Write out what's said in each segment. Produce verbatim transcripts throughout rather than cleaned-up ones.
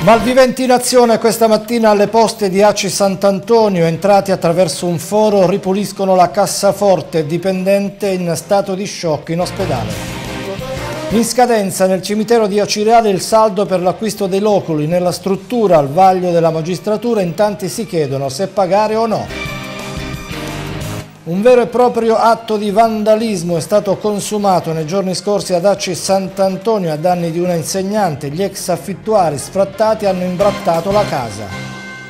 Malviventi in azione questa mattina alle poste di Aci Sant'Antonio, entrati attraverso un foro, ripuliscono la cassaforte, dipendente in stato di shock in ospedale. In scadenza nel cimitero di Acireale il saldo per l'acquisto dei loculi. Nella struttura al vaglio della magistratura in tanti si chiedono se pagare o no. Un vero e proprio atto di vandalismo è stato consumato nei giorni scorsi ad Aci Sant'Antonio a danni di una insegnante. Gli ex affittuari sfrattati hanno imbrattato la casa.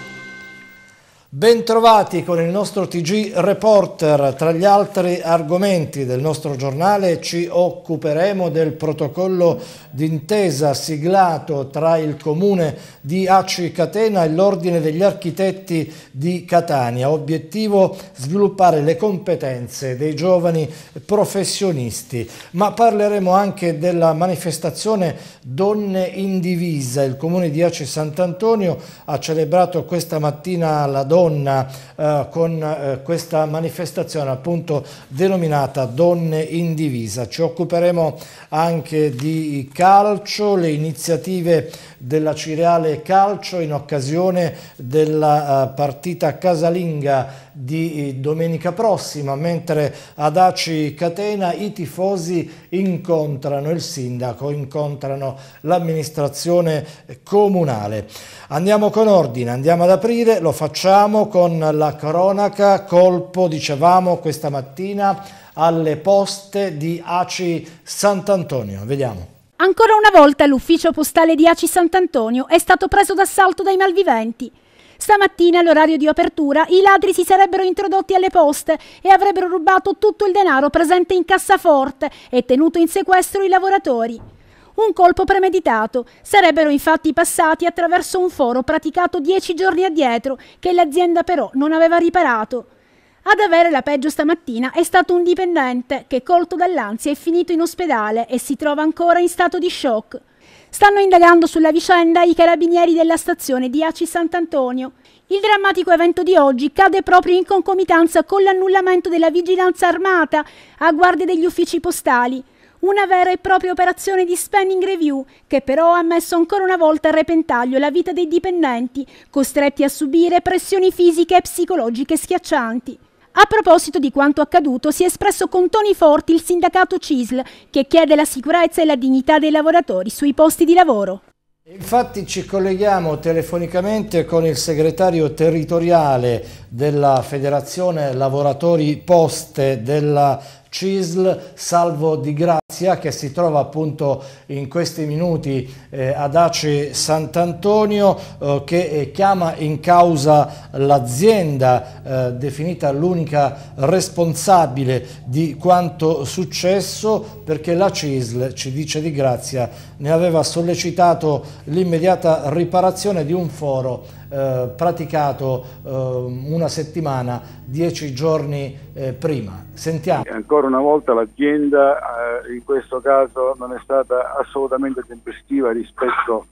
Bentrovati con il nostro T G Reporter. Tra gli altri argomenti del nostro giornale ci occuperemo del protocollo d'intesa siglato tra il comune di Aci Catena e l'Ordine degli Architetti di Catania. Obiettivo: sviluppare le competenze dei giovani professionisti. Ma parleremo anche della manifestazione Donne in Divisa. Il comune di Aci Sant'Antonio ha celebrato questa mattina la donna eh, con eh, questa manifestazione appunto denominata Donne in Divisa. Ci occuperemo anche di calcio, le iniziative dell'Acireale Calcio in occasione della uh, partita casalinga di domenica prossima, mentre ad Aci Catena i tifosi incontrano il sindaco, incontrano l'amministrazione comunale. Andiamo con ordine, andiamo ad aprire, lo facciamo con la cronaca. Colpo, dicevamo, questa mattina alle poste di Aci Sant'Antonio. Vediamo. Ancora una volta l'ufficio postale di Aci Sant'Antonio è stato preso d'assalto dai malviventi. Stamattina, all'orario di apertura, i ladri si sarebbero introdotti alle poste e avrebbero rubato tutto il denaro presente in cassaforte e tenuto in sequestro i lavoratori. Un colpo premeditato. Sarebbero infatti passati attraverso un foro praticato dieci giorni addietro, che l'azienda però non aveva riparato. Ad avere la peggio stamattina è stato un dipendente che, colto dall'ansia, è finito in ospedale e si trova ancora in stato di shock. Stanno indagando sulla vicenda i carabinieri della stazione di Aci Sant'Antonio. Il drammatico evento di oggi cade proprio in concomitanza con l'annullamento della vigilanza armata a guardia degli uffici postali. Una vera e propria operazione di spending review che però ha messo ancora una volta a repentaglio la vita dei dipendenti, costretti a subire pressioni fisiche e psicologiche schiaccianti. A proposito di quanto accaduto, si è espresso con toni forti il sindacato C I S L, che chiede la sicurezza e la dignità dei lavoratori sui posti di lavoro. Infatti ci colleghiamo telefonicamente con il segretario territoriale della Federazione Lavoratori Poste della C I S L, Salvo Di Grazia, che si trova appunto in questi minuti eh, ad Aci Sant'Antonio, eh, che eh, chiama in causa l'azienda eh, definita l'unica responsabile di quanto successo, perché la C I S L, ci dice Di Grazia, ne aveva sollecitato l'immediata riparazione di un foro eh, praticato eh, una settimana, dieci giorni eh, prima. Sentiamo. Ancora una volta l'azienda eh, in questo caso non è stata assolutamente tempestiva rispetto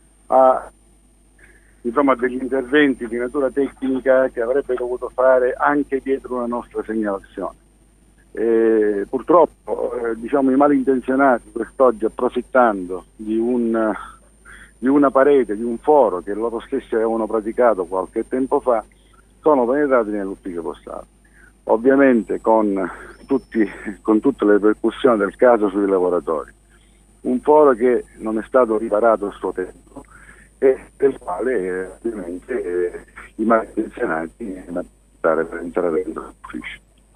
a, insomma, degli interventi di natura tecnica che avrebbe dovuto fare anche dietro una nostra segnalazione. E purtroppo eh, diciamo, i malintenzionati quest'oggi, approfittando di, un, di una parete, di un foro che loro stessi avevano praticato qualche tempo fa, sono penetrati nell'ufficio postale. Ovviamente con, tutti, con tutte le ripercussioni del caso sui lavoratori. Un foro che non è stato riparato a suo tempo e del quale eh, ovviamente eh, i malintenzionati vanno per entrare dentro l'ufficio.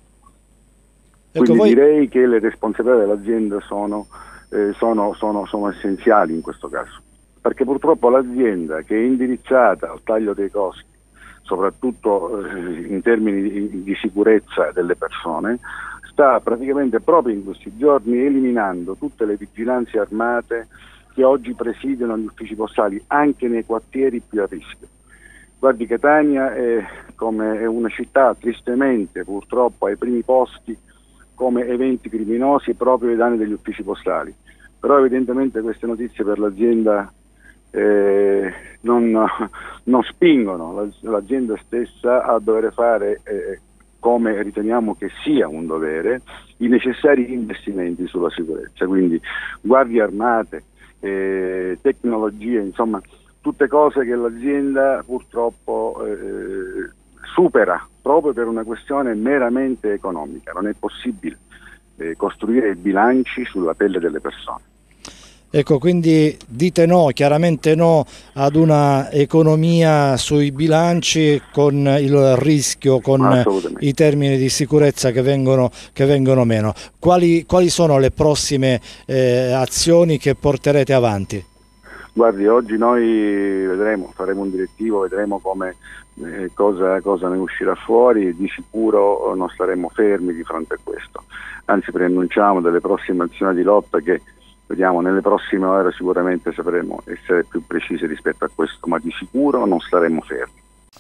Quindi ecco, voi... direi che le responsabilità dell'azienda sono, eh, sono, sono, sono essenziali in questo caso, perché purtroppo l'azienda che è indirizzata al taglio dei costi, soprattutto eh, in termini di, di sicurezza delle persone, sta praticamente proprio in questi giorni eliminando tutte le vigilanze armate che oggi presidiano gli uffici postali anche nei quartieri più a rischio. Guardi, Catania è, come è una città tristemente purtroppo ai primi posti come eventi criminosi proprio ai danni degli uffici postali, però evidentemente queste notizie per l'azienda Eh, non, non spingono l'azienda stessa a dover fare, eh, come riteniamo che sia un dovere, i necessari investimenti sulla sicurezza, quindi guardie armate, eh, tecnologie, insomma tutte cose che l'azienda purtroppo eh, supera proprio per una questione meramente economica. Non è possibile eh, costruire bilanci sulla pelle delle persone. Ecco, quindi dite no, chiaramente no ad una economia sui bilanci con il rischio, con i termini di sicurezza che vengono, che vengono meno. Quali, quali sono le prossime eh, azioni che porterete avanti? Guardi, oggi noi vedremo, faremo un direttivo, vedremo come, eh, cosa, cosa ne uscirà fuori, e di sicuro non staremo fermi di fronte a questo. Anzi, preannunciamo delle prossime azioni di lotta che vediamo nelle prossime ore, sicuramente sapremo essere più precisi rispetto a questo, ma di sicuro non staremo fermi.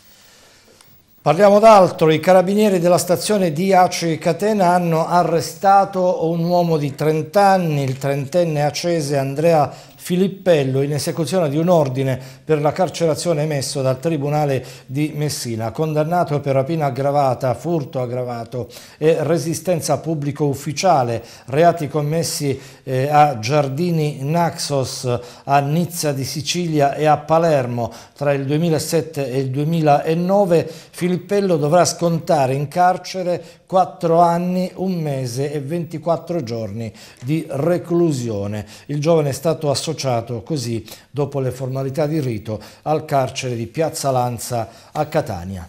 Parliamo d'altro. I carabinieri della stazione di Aci Catena hanno arrestato un uomo di trenta anni, il trentenne acese Andrea Filippello, in esecuzione di un ordine per la carcerazione emesso dal Tribunale di Messina, condannato per rapina aggravata, furto aggravato e resistenza pubblico ufficiale, reati commessi eh, a Giardini Naxos, a Nizza di Sicilia e a Palermo tra il duemilasette e il duemilanove. Filippello dovrà scontare in carcere quattro anni, un mese e ventiquattro giorni di reclusione. Il giovane è stato associato così, dopo le formalità di rito, al carcere di Piazza Lanza a Catania.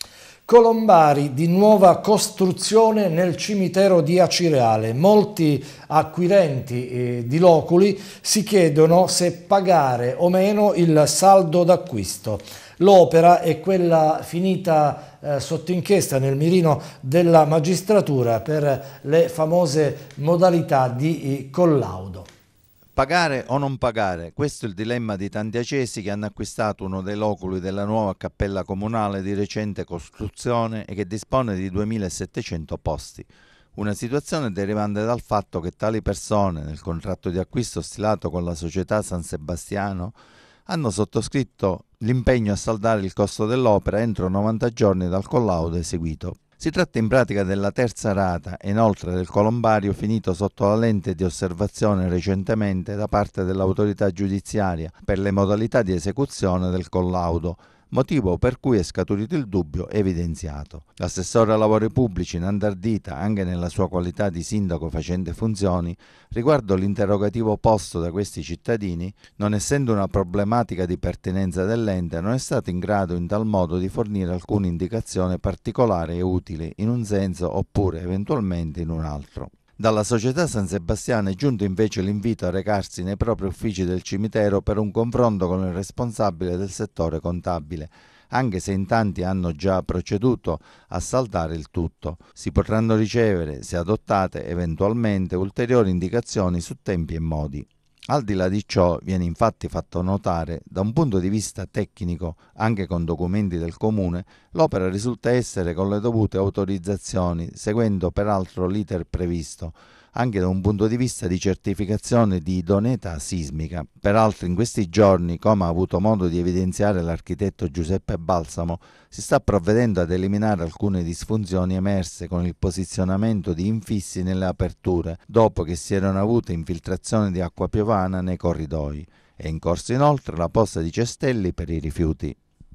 Colombari di nuova costruzione nel cimitero di Acireale. Molti acquirenti eh, di loculi si chiedono se pagare o meno il saldo d'acquisto. L'opera è quella finita eh, sotto inchiesta nel mirino della magistratura per le famose modalità di eh, collaudo. Pagare o non pagare? Questo è il dilemma di tanti acesi che hanno acquistato uno dei loculi della nuova cappella comunale di recente costruzione e che dispone di duemilasettecento posti. Una situazione derivante dal fatto che tali persone, nel contratto di acquisto stilato con la società San Sebastiano, hanno sottoscritto l'impegno a saldare il costo dell'opera entro novanta giorni dal collaudo eseguito. Si tratta in pratica della terza rata e inoltre del colombario finito sotto la lente di osservazione recentemente da parte dell'autorità giudiziaria per le modalità di esecuzione del collaudo, motivo per cui è scaturito il dubbio evidenziato. L'assessore ai lavori pubblici Nandardita, anche nella sua qualità di sindaco facente funzioni, riguardo l'interrogativo posto da questi cittadini, non essendo una problematica di pertinenza dell'ente, non è stato in grado in tal modo di fornire alcuna indicazione particolare e utile in un senso oppure eventualmente in un altro. Dalla società San Sebastiano è giunto invece l'invito a recarsi nei propri uffici del cimitero per un confronto con il responsabile del settore contabile, anche se in tanti hanno già proceduto a saldare il tutto. Si potranno ricevere, se adottate, eventualmente ulteriori indicazioni su tempi e modi. Al di là di ciò viene infatti fatto notare, da un punto di vista tecnico, anche con documenti del comune, l'opera risulta essere con le dovute autorizzazioni, seguendo peraltro l'iter previsto, anche da un punto di vista di certificazione di idoneità sismica. Peraltro in questi giorni, come ha avuto modo di evidenziare l'architetto Giuseppe Balsamo, si sta provvedendo ad eliminare alcune disfunzioni emerse con il posizionamento di infissi nelle aperture, dopo che si erano avute infiltrazioni di acqua piovana nei corridoi. È in corso inoltre la posta di cestelli per i rifiuti.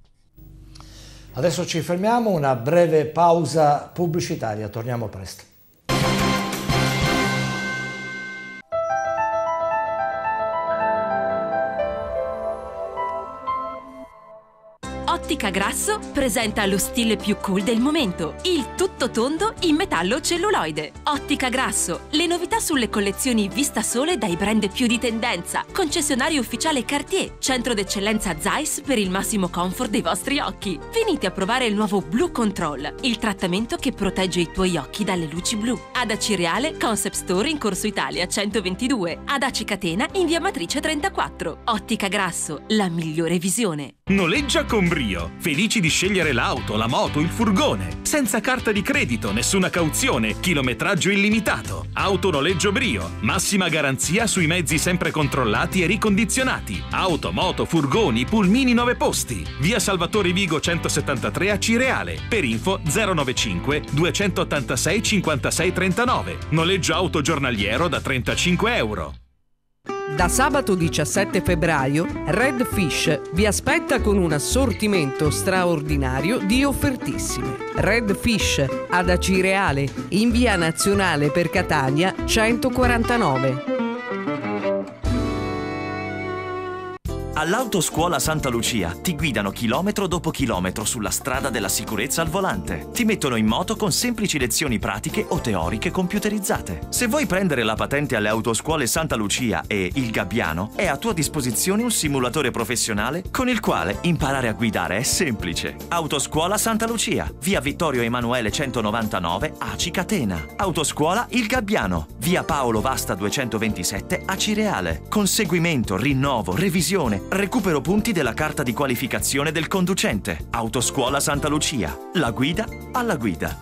Adesso ci fermiamo, una breve pausa pubblicitaria, torniamo presto. Ottica Grasso presenta lo stile più cool del momento, il tutto tondo in metallo celluloide. Ottica Grasso, le novità sulle collezioni Vista Sole dai brand più di tendenza, concessionario ufficiale Cartier, centro d'eccellenza Zeiss per il massimo comfort dei vostri occhi. Venite a provare il nuovo Blue Control, il trattamento che protegge i tuoi occhi dalle luci blu. Ad Acireale, Concept Store in Corso Italia centoventidue, ad Aci Catena in via Matrice trentaquattro. Ottica Grasso, la migliore visione. Noleggia con brio. Felici di scegliere l'auto, la moto, il furgone. Senza carta di credito, nessuna cauzione, chilometraggio illimitato. Autonoleggio Brio. Massima garanzia sui mezzi sempre controllati e ricondizionati. Auto, moto, furgoni, pulmini nove posti. Via Salvatore Vigo centosettantatré a Cireale. Per info zero novantacinque duecentottantasei cinquantasei trentanove. Noleggio auto giornaliero da trentacinque euro. Da sabato diciassette febbraio, Red Fish vi aspetta con un assortimento straordinario di offertissime. Red Fish ad Acireale, in via Nazionale per Catania centoquarantanove. All'Autoscuola Santa Lucia ti guidano chilometro dopo chilometro sulla strada della sicurezza al volante. Ti mettono in moto con semplici lezioni pratiche o teoriche computerizzate. Se vuoi prendere la patente alle Autoscuole Santa Lucia e Il Gabbiano, è a tua disposizione un simulatore professionale con il quale imparare a guidare è semplice. Autoscuola Santa Lucia, via Vittorio Emanuele centonovantanove, Aci Catena. Autoscuola Il Gabbiano, via Paolo Vasta duecentoventisette, Acireale. Conseguimento, rinnovo, revisione, recupero punti della carta di qualificazione del conducente. Autoscuola Santa Lucia. La guida alla guida.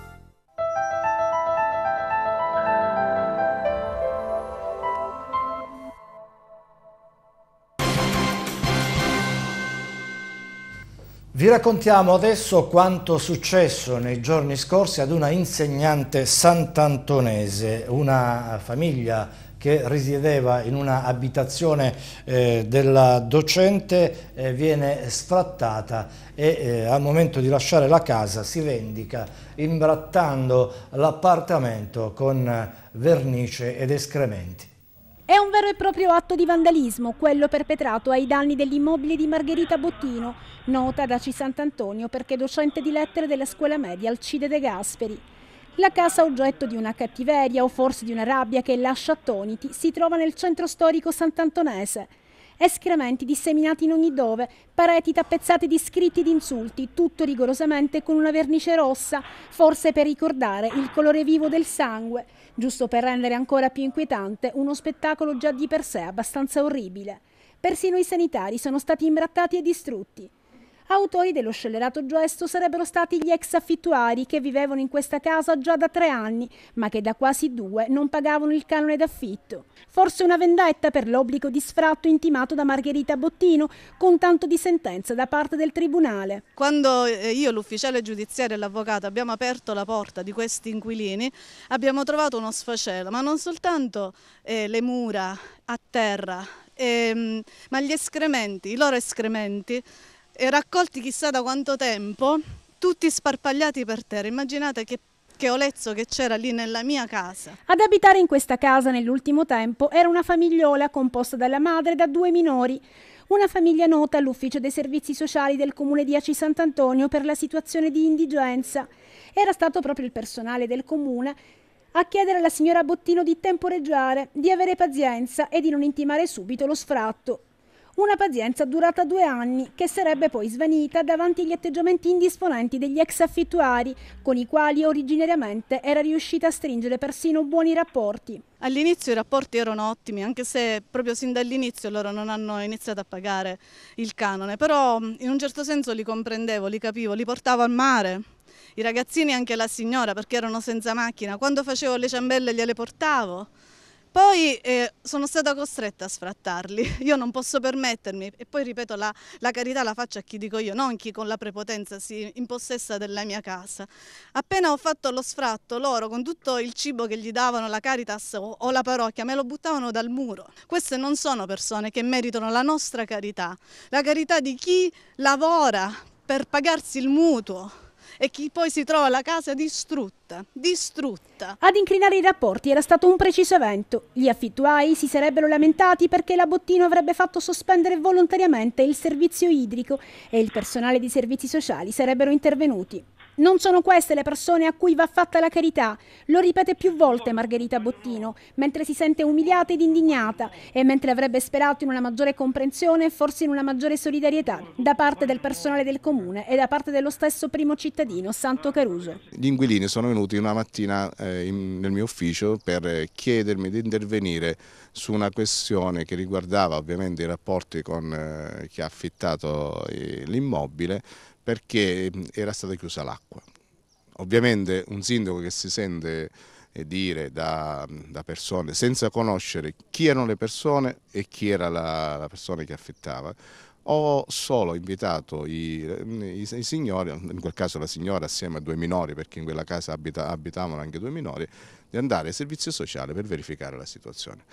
Vi raccontiamo adesso quanto successo nei giorni scorsi ad una insegnante sant'antonese, una famiglia che risiedeva in una abitazione eh, della docente, eh, viene sfrattata e eh, al momento di lasciare la casa si vendica imbrattando l'appartamento con vernice ed escrementi. È un vero e proprio atto di vandalismo, quello perpetrato ai danni dell'immobile di Margherita Bottino, nota ad Aci Sant'Antonio perché docente di lettere della scuola media Alcide De Gasperi. La casa, oggetto di una cattiveria o forse di una rabbia che lascia attoniti, si trova nel centro storico sant'antonese. Escrementi disseminati in ogni dove, pareti tappezzate di scritti ed insulti, tutto rigorosamente con una vernice rossa, forse per ricordare il colore vivo del sangue, giusto per rendere ancora più inquietante uno spettacolo già di per sé abbastanza orribile. Persino i sanitari sono stati imbrattati e distrutti. Autori dello scellerato gesto sarebbero stati gli ex affittuari che vivevano in questa casa già da tre anni, ma che da quasi due non pagavano il canone d'affitto. Forse una vendetta per l'obbligo di sfratto intimato da Margherita Bottino, con tanto di sentenza da parte del tribunale. Quando io, l'ufficiale giudiziario e l'avvocato abbiamo aperto la porta di questi inquilini, abbiamo trovato uno sfacelo, ma non soltanto eh, le mura a terra, ehm, ma gli escrementi, i loro escrementi, raccolti chissà da quanto tempo, tutti sparpagliati per terra. Immaginate che, che olezzo che c'era lì nella mia casa. Ad abitare in questa casa nell'ultimo tempo era una famigliola composta dalla madre e da due minori. Una famiglia nota all'ufficio dei servizi sociali del comune di Aci Sant'Antonio per la situazione di indigenza. Era stato proprio il personale del comune a chiedere alla signora Bottino di temporeggiare, di avere pazienza e di non intimare subito lo sfratto. Una pazienza durata due anni, che sarebbe poi svanita davanti agli atteggiamenti indisponenti degli ex affittuari, con i quali originariamente era riuscita a stringere persino buoni rapporti. All'inizio i rapporti erano ottimi, anche se proprio sin dall'inizio loro non hanno iniziato a pagare il canone, però in un certo senso li comprendevo, li capivo, li portavo al mare. I ragazzini e anche la signora, perché erano senza macchina, quando facevo le ciambelle gliele portavo. Poi eh, sono stata costretta a sfrattarli, io non posso permettermi, e poi ripeto, la, la carità la faccio a chi dico io, non chi con la prepotenza si impossessa della mia casa. Appena ho fatto lo sfratto, loro con tutto il cibo che gli davano la Caritas o, o la parrocchia me lo buttavano dal muro. Queste non sono persone che meritano la nostra carità, la carità di chi lavora per pagarsi il mutuo e chi poi si trova la casa distrutta, distrutta. Ad incrinare i rapporti era stato un preciso evento. Gli affittuari si sarebbero lamentati perché la Bottino avrebbe fatto sospendere volontariamente il servizio idrico e il personale di servizi sociali sarebbero intervenuti. Non sono queste le persone a cui va fatta la carità, lo ripete più volte Margherita Bottino, mentre si sente umiliata ed indignata e mentre avrebbe sperato in una maggiore comprensione e forse in una maggiore solidarietà da parte del personale del comune e da parte dello stesso primo cittadino, Santo Caruso. Gli inquilini sono venuti una mattina eh, in, nel mio ufficio per chiedermi di intervenire su una questione che riguardava ovviamente i rapporti con eh, chi ha affittato eh, l'immobile, perché era stata chiusa l'acqua. Ovviamente un sindaco che si sente dire da, da persone senza conoscere chi erano le persone e chi era la, la persona che affittava, ho solo invitato i, i, i signori, in quel caso la signora assieme a due minori, perché in quella casa abita, abitavano anche due minori, di andare ai servizi sociali per verificare la situazione.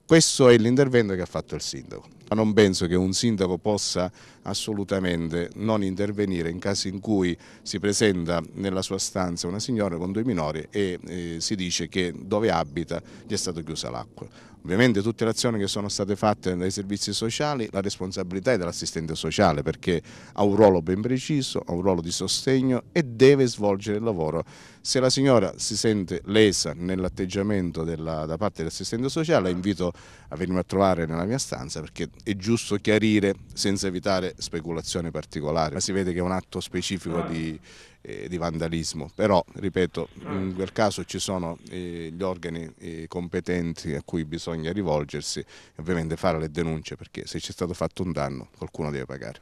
Questo è l'intervento che ha fatto il sindaco. Non penso che un sindaco possa assolutamente non intervenire in casi in cui si presenta nella sua stanza una signora con due minori e eh, si dice che dove abita gli è stata chiusa l'acqua. Ovviamente tutte le azioni che sono state fatte dai servizi sociali, la responsabilità è dell'assistente sociale, perché ha un ruolo ben preciso, ha un ruolo di sostegno e deve svolgere il lavoro. Se la signora si sente lesa nell'atteggiamento da parte dell'assistente sociale, la invito a venirmi a trovare nella mia stanza, perché è giusto chiarire senza evitare speculazioni particolari. Ma si vede che è un atto specifico di, eh, di vandalismo, però ripeto, in quel caso ci sono eh, gli organi eh, competenti a cui bisogna rivolgersi e ovviamente fare le denunce, perché se c'è stato fatto un danno qualcuno deve pagare.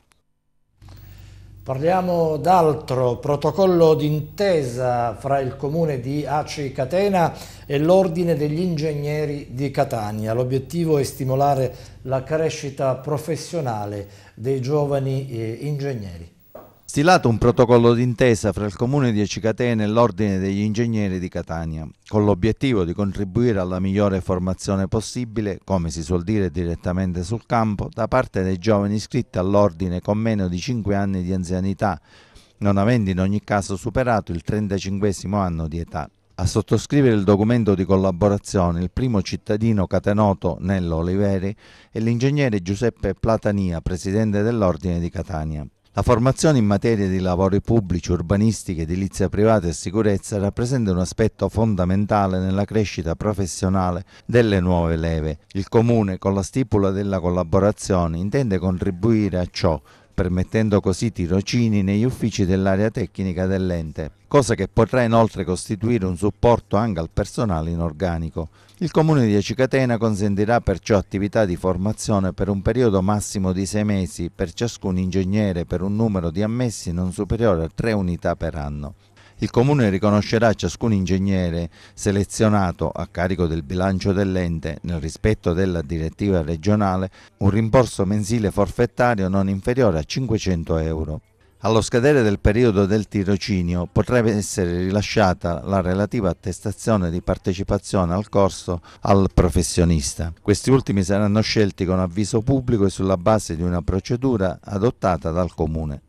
Parliamo d'altro, protocollo d'intesa fra il comune di Aci Catena e l'ordine degli ingegneri di Catania. L'obiettivo è stimolare la crescita professionale dei giovani eh, ingegneri. Stilato un protocollo d'intesa fra il comune di Aci Catena e l'ordine degli ingegneri di Catania, con l'obiettivo di contribuire alla migliore formazione possibile, come si suol dire direttamente sul campo, da parte dei giovani iscritti all'ordine con meno di cinque anni di anzianità, non avendo in ogni caso superato il trentacinquesimo anno di età. A sottoscrivere il documento di collaborazione il primo cittadino catenoto Nello Oliveri e l'ingegnere Giuseppe Platania, presidente dell'ordine di Catania. La formazione in materia di lavori pubblici, urbanistica, edilizia privata e sicurezza rappresenta un aspetto fondamentale nella crescita professionale delle nuove leve. Il Comune, con la stipula della collaborazione, intende contribuire a ciò, permettendo così tirocini negli uffici dell'area tecnica dell'ente, cosa che potrà inoltre costituire un supporto anche al personale in organico. Il Comune di Aci Catena consentirà perciò attività di formazione per un periodo massimo di sei mesi per ciascun ingegnere per un numero di ammessi non superiore a tre unità per anno. Il Comune riconoscerà a ciascun ingegnere selezionato a carico del bilancio dell'ente, nel rispetto della direttiva regionale, un rimborso mensile forfettario non inferiore a cinquecento euro. Allo scadere del periodo del tirocinio potrebbe essere rilasciata la relativa attestazione di partecipazione al corso al professionista. Questi ultimi saranno scelti con avviso pubblico e sulla base di una procedura adottata dal Comune.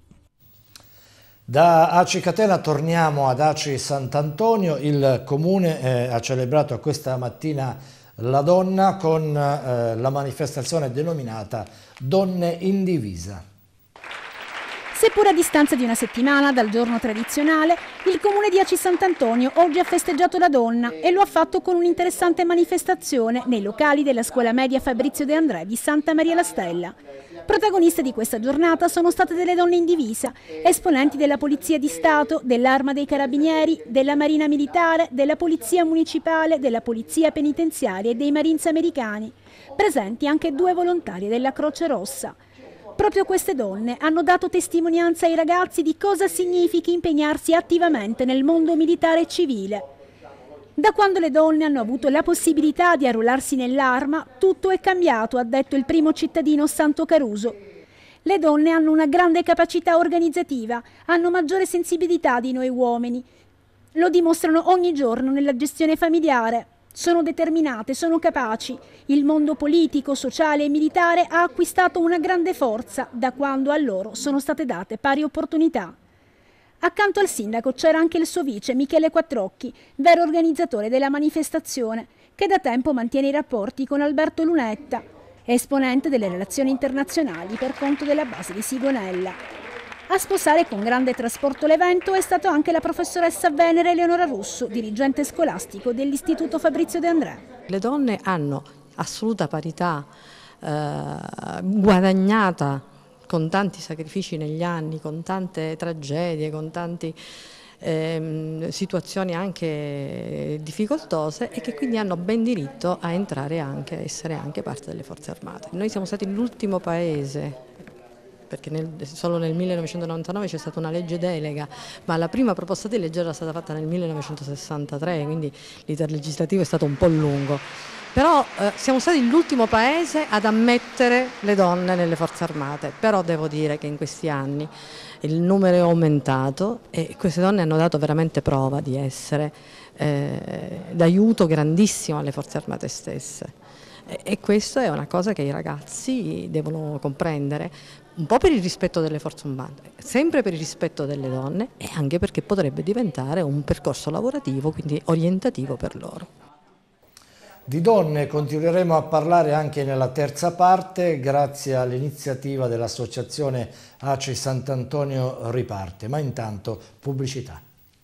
Da Aci Catena torniamo ad Aci Sant'Antonio. Il Comune eh, ha celebrato questa mattina la donna con eh, la manifestazione denominata Donne in Divisa. Seppur a distanza di una settimana dal giorno tradizionale, il comune di Aci Sant'Antonio oggi ha festeggiato la donna e lo ha fatto con un'interessante manifestazione nei locali della scuola media Fabrizio De André di Santa Maria la Stella. Protagoniste di questa giornata sono state delle donne in divisa, esponenti della Polizia di Stato, dell'Arma dei Carabinieri, della Marina Militare, della Polizia Municipale, della Polizia Penitenziaria e dei Marines americani, presenti anche due volontari della Croce Rossa. Proprio queste donne hanno dato testimonianza ai ragazzi di cosa significhi impegnarsi attivamente nel mondo militare e civile. Da quando le donne hanno avuto la possibilità di arruolarsi nell'arma, tutto è cambiato, ha detto il primo cittadino Santo Caruso. Le donne hanno una grande capacità organizzativa, hanno maggiore sensibilità di noi uomini. Lo dimostrano ogni giorno nella gestione familiare. Sono determinate, sono capaci. Il mondo politico, sociale e militare ha acquistato una grande forza da quando a loro sono state date pari opportunità. Accanto al sindaco c'era anche il suo vice, Michele Quattrocchi, vero organizzatore della manifestazione, che da tempo mantiene i rapporti con Alberto Lunetta, esponente delle relazioni internazionali per conto della base di Sigonella. A sposare con grande trasporto l'evento è stata anche la professoressa venere Eleonora Russo, dirigente scolastico dell'Istituto Fabrizio De André. Le donne hanno assoluta parità eh, guadagnata con tanti sacrifici negli anni, con tante tragedie, con tante eh, situazioni anche difficoltose e che quindi hanno ben diritto a entrare anche, a essere anche parte delle forze armate. Noi siamo stati l'ultimo paese, perché nel, solo nel millenovecentonovantanove c'è stata una legge delega, ma la prima proposta di legge era stata fatta nel millenovecentosessantatré, quindi l'iter legislativo è stato un po' lungo. Però eh, siamo stati l'ultimo paese ad ammettere le donne nelle forze armate, però devo dire che in questi anni il numero è aumentato e queste donne hanno dato veramente prova di essere eh, d'aiuto grandissimo alle forze armate stesse. E questo è una cosa che i ragazzi devono comprendere, un po' per il rispetto delle forze umane, sempre per il rispetto delle donne e anche perché potrebbe diventare un percorso lavorativo, quindi orientativo per loro. Di donne continueremo a parlare anche nella terza parte grazie all'iniziativa dell'associazione A C I Sant'Antonio Riparte, ma intanto pubblicità.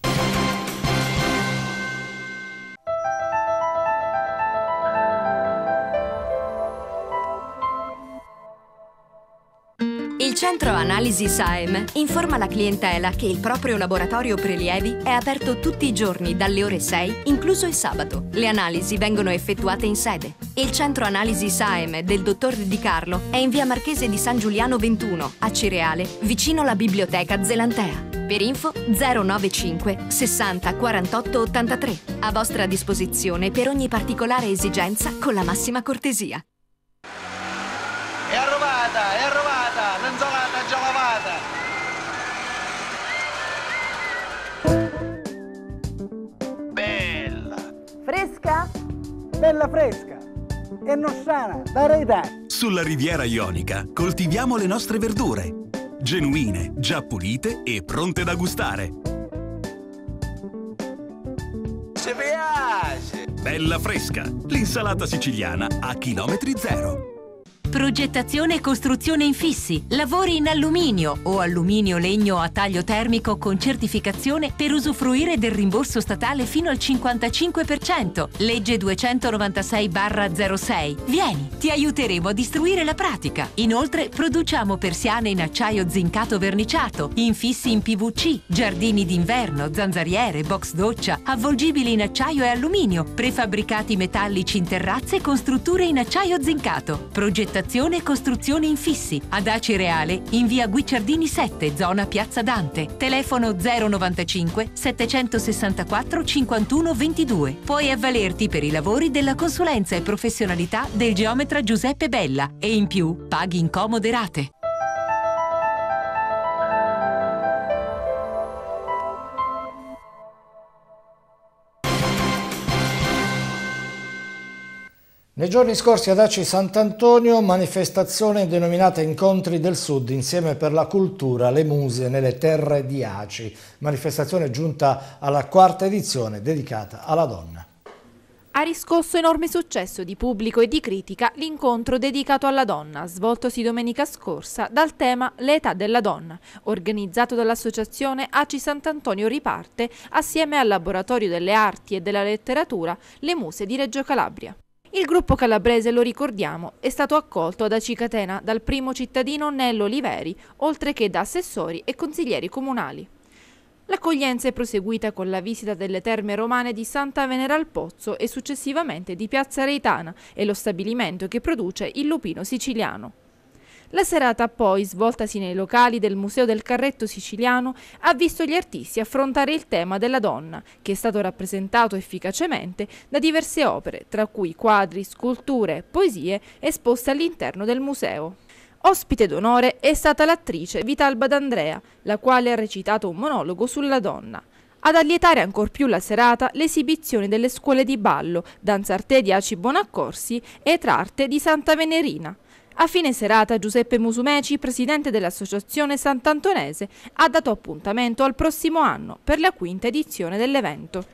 Il Centro Analisi S A E M informa la clientela che il proprio laboratorio prelievi è aperto tutti i giorni dalle ore sei, incluso il sabato. Le analisi vengono effettuate in sede. Il Centro Analisi S A E M del dottor Di Carlo è in via Marchese di San Giuliano ventuno, a Cireale, vicino alla Biblioteca Zelantea. Per info zero nove cinque sessanta quarantotto ottantatré. A vostra disposizione per ogni particolare esigenza con la massima cortesia. È arrovata, è arrovata, l'enzolata già lavata. Bella. Fresca? Bella fresca. E non sana, da rarità. Sulla Riviera Ionica coltiviamo le nostre verdure. Genuine, già pulite e pronte da gustare. Ci piace! Bella fresca, l'insalata siciliana a chilometri zero. Progettazione e costruzione infissi, lavori in alluminio o alluminio legno a taglio termico con certificazione per usufruire del rimborso statale fino al cinquantacinque per cento. Legge duecentonovantasei barra zero sei. Vieni, ti aiuteremo a istruire la pratica. Inoltre produciamo persiane in acciaio zincato verniciato, infissi in P V C, giardini d'inverno, zanzariere, box doccia, avvolgibili in acciaio e alluminio, prefabbricati metallici in terrazze con strutture in acciaio zincato. Progettazione e costruzione infissi ad Acireale in via Guicciardini sette, zona Piazza Dante. Telefono zero novantacinque settecentosessantaquattro cinquantuno ventidue. Puoi avvalerti per i lavori della consulenza e professionalità del geometra Giuseppe Bella e in più paghi in comode rate. Nei giorni scorsi ad A C I Sant'Antonio, manifestazione denominata Incontri del Sud insieme per la cultura, le muse nelle terre di A C I, manifestazione giunta alla quarta edizione dedicata alla donna. Ha riscosso enorme successo di pubblico e di critica l'incontro dedicato alla donna, svoltosi domenica scorsa dal tema L'età della donna, organizzato dall'associazione A C I Sant'Antonio Riparte assieme al Laboratorio delle Arti e della Letteratura Le Muse di Reggio Calabria. Il gruppo calabrese, lo ricordiamo, è stato accolto ad Aci Catena dal primo cittadino Nello Oliveri, oltre che da assessori e consiglieri comunali. L'accoglienza è proseguita con la visita delle terme romane di Santa Venera al Pozzo e successivamente di Piazza Reitana e lo stabilimento che produce il lupino siciliano. La serata poi, svoltasi nei locali del Museo del Carretto Siciliano, ha visto gli artisti affrontare il tema della donna, che è stato rappresentato efficacemente da diverse opere, tra cui quadri, sculture e poesie esposte all'interno del museo. Ospite d'onore è stata l'attrice Vitalba D'Andrea, la quale ha recitato un monologo sulla donna. Ad allietare ancor più la serata l'esibizione delle scuole di ballo, Danzarte di Aci Bonaccorsi e Trarte di Santa Venerina. A fine serata Giuseppe Musumeci, presidente dell'Associazione Sant'Antonese, ha dato appuntamento al prossimo anno per la quinta edizione dell'evento.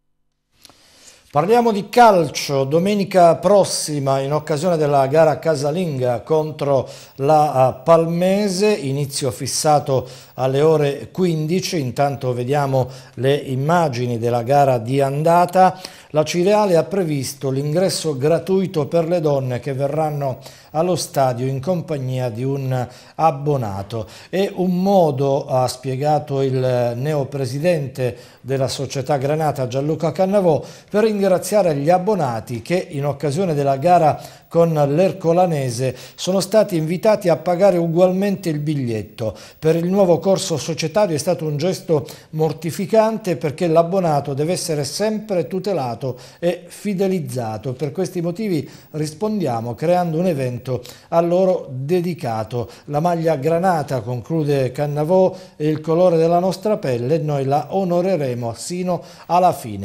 Parliamo di calcio. Domenica prossima, in occasione della gara casalinga contro la Palmese, inizio fissato alle ore quindici. Intanto vediamo le immagini della gara di andata. La Cireale ha previsto l'ingresso gratuito per le donne che verranno allo stadio in compagnia di un abbonato. È un modo, ha spiegato il neopresidente della società Granata Gianluca Cannavò, per ringraziare gli abbonati che in occasione della gara con l'Ercolanese sono stati invitati a pagare ugualmente il biglietto. Per il nuovo corso societario è stato un gesto mortificante perché l'abbonato deve essere sempre tutelato e fidelizzato. Per questi motivi rispondiamo creando un evento a loro dedicato. La maglia Granata, conclude Cannavò, è il colore della nostra pelle e noi la onoreremo sino alla fine.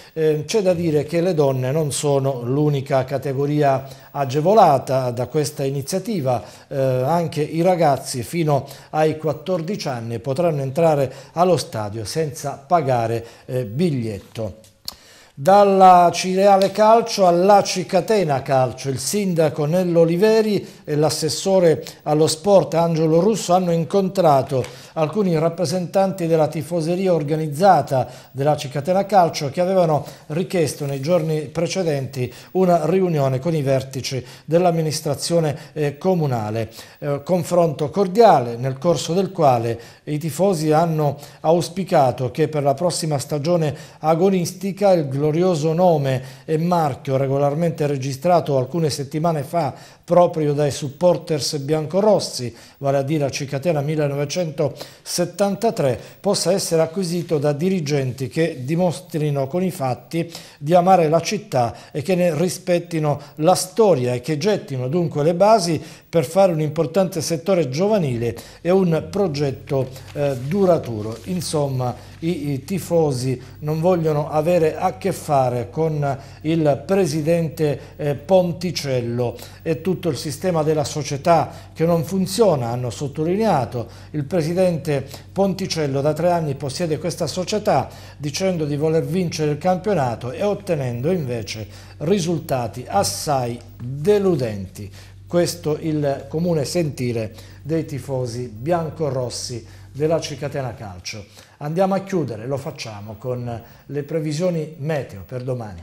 Eh, c'è da dire che le donne non sono l'unica categoria agevolata da questa iniziativa, eh, anche i ragazzi fino ai quattordici anni potranno entrare allo stadio senza pagare eh, biglietto. Dalla Cireale Calcio all'Aci Catena Calcio, il sindaco Nello Oliveri e l'assessore allo sport Angelo Russo hanno incontrato alcuni rappresentanti della tifoseria organizzata dell'Aci Catena Calcio che avevano richiesto nei giorni precedenti una riunione con i vertici dell'amministrazione eh, comunale. Eh, confronto cordiale nel corso del quale i tifosi hanno auspicato che per la prossima stagione agonistica il glorioso nome e marchio regolarmente registrato alcune settimane fa proprio dai supporters biancorossi, vale a dire Aci Catena millenovecentosettantatré, possa essere acquisito da dirigenti che dimostrino con i fatti di amare la città e che ne rispettino la storia e che gettino dunque le basi per fare un importante settore giovanile e un progetto eh, duraturo. Insomma, i, i tifosi non vogliono avere a che fare con il presidente eh, Ponticello e tutto il sistema della società che non funziona, hanno sottolineato. Il presidente Ponticello da tre anni possiede questa società dicendo di voler vincere il campionato e ottenendo invece risultati assai deludenti. Questo il comune sentire dei tifosi biancorossi dell'Aci Catena Calcio. Andiamo a chiudere, lo facciamo con le previsioni meteo per domani.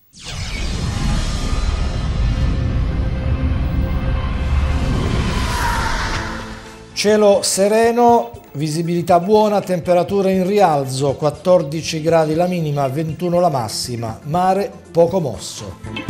Cielo sereno, visibilità buona, temperatura in rialzo, quattordici gradi la minima, ventuno la massima, mare poco mosso.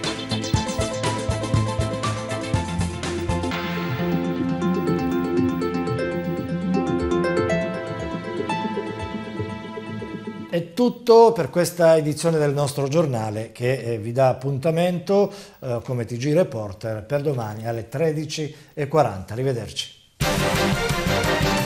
È tutto per questa edizione del nostro giornale che eh, vi dà appuntamento eh, come T G Reporter per domani alle tredici e quaranta. Arrivederci.